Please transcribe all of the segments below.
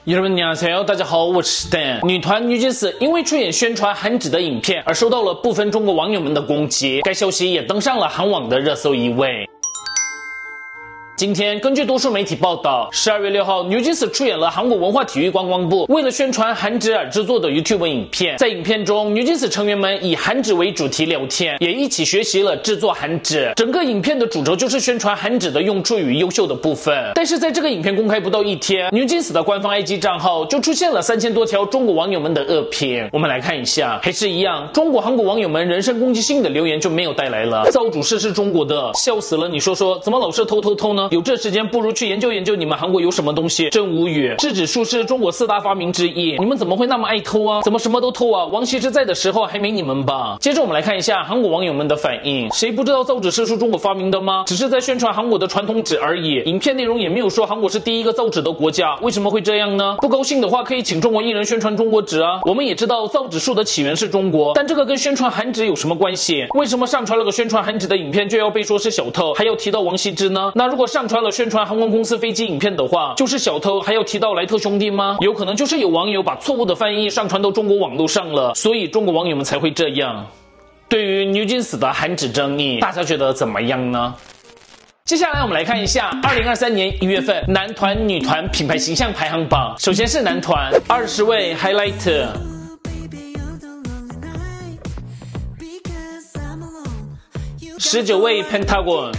여러분 안녕하세요，大家好，我是 Dan。女团女祭司因为出演宣传韩纸的影片而受到了部分中国网友们的攻击，该消息也登上了韩网的热搜1位。今天，根据多数媒体报道，12月6号，女祭司出演了韩国文化体育观光部为了宣传韩纸而制作的 YouTube 影片。在影片中，女祭司成员们以韩纸为主题聊天，也一起学习了制作韩纸。整个影片的主轴就是宣传韩纸的用处与优秀的部分。但是在这个影片公开不到1天，女祭司的官方 IG 账号就出现了3000多条中国网友们的恶评。我们来看一下，还是一样，中国韩国网友们人身攻击性的留言就没有带来了。造主室是中国的，笑死了！你说怎么老是偷呢？有这时间不如去研究研究你们韩国有什么东西，真无语。质指数是中国4大发明之一，你们怎么会那么爱偷啊？怎么什么都偷啊？王羲之在的时候还没你们吧？接着我们来看一下韩国网友们的反应，谁不知道造纸是中国发明的吗？只是在宣传韩国的传统纸而已，影片内容也没有说韩国是第一个造纸的国家，为什么会这样呢？不高兴的话可以请中国艺人宣传中国纸啊。我们也知道造纸术的起源是中国，但这个跟宣传韩纸有什么关系？为什么上传了个宣传韩纸的影片就要被说是小偷，还要提到王羲之呢？那如果上传了宣传航空公司飞机影片的话，就是小偷，还要提到莱特兄弟吗？有可能就是有网友把错误的翻译上传到中国网络上了，所以中国网友们才会这样。对于女祭司的韩纸争议，大家觉得怎么样呢？接下来我们来看一下2023年1月份男团女团品牌形象排行榜。首先是男团，20位 Highlight， 19位 Pentagon，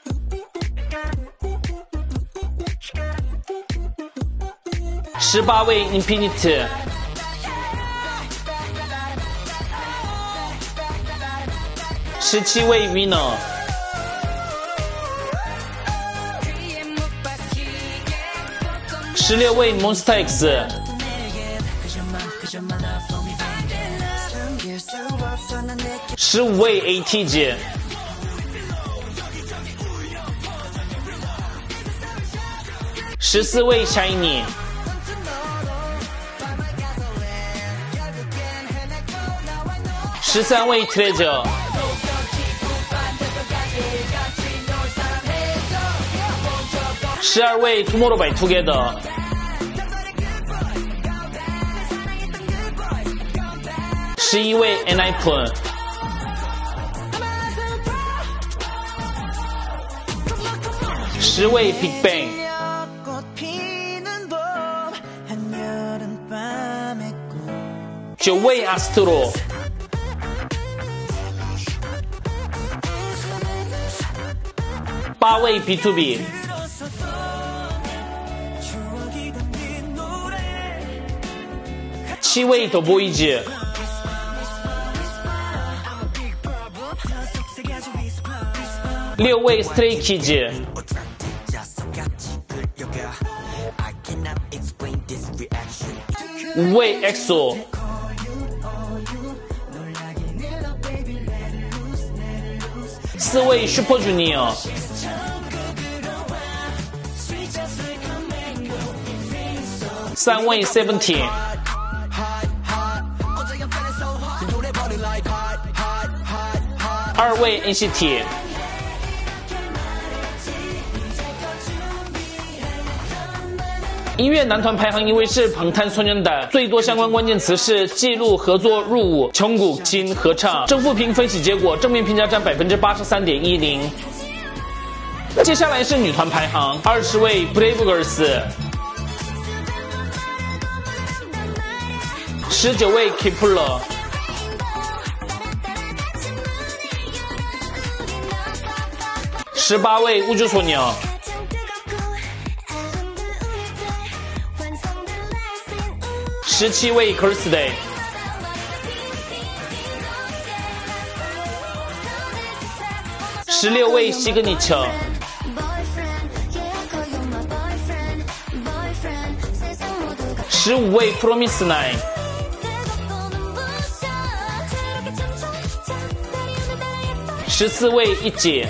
18位 Infinite， 17位 Winner， 16位 Monsta X， 15位 ATG， 14位 Shiny， 13位 Treasure， 12位 Tomorrow by Together， 11位 ENHYPEN， 10位 BigBang， 9位 Astro， 8位 BTOB， 7位 The Boys， 6位 Stray Kids， 5位 EXO， 4位 Super Junior， 3位 Seventeen， 2位 NCT， 音乐男团排行1位是방탄소년단，最多相关关键词是记录、合作、入伍、정국、金、合唱。正负评分析结果，正面评价占 83.10%。接下来是女团排行，20位 Brave Girls， 19位 Kep1er， 18位우주소녀， 17位 Girlsday， 16位 Signature， 15位 Promise9， 14位ITZY，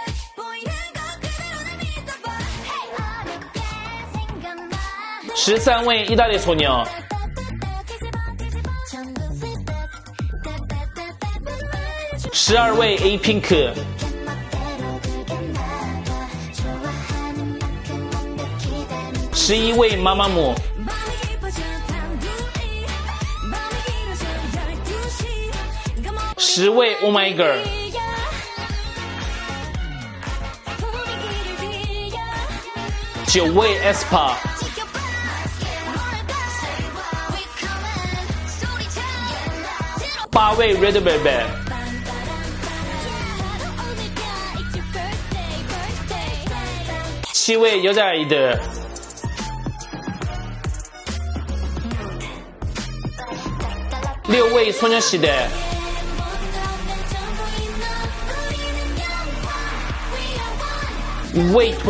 13位이달의소녀， 12位 A-Pink， 11位마마무， 10位 Oh My Girl。9位 aespa。8位 Red Velvet。7位여자아이들。6位소녀시대。5位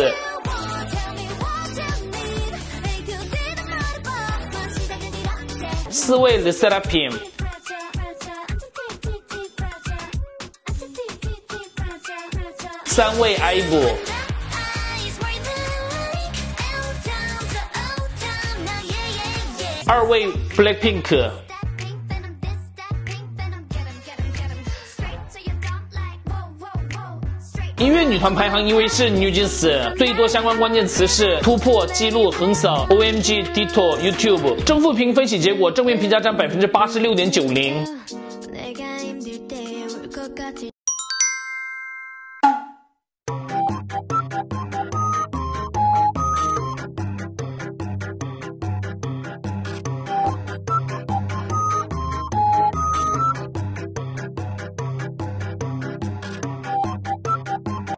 Twice。4位 Le Sserafim。3位 IVE。2位 Blackpink。音乐女团排行，因为是 NewJeans， 最多相关关键词是突破、纪录、横扫、OMG、TikTok、YouTube。正负评分析结果，正面评价占86.90%。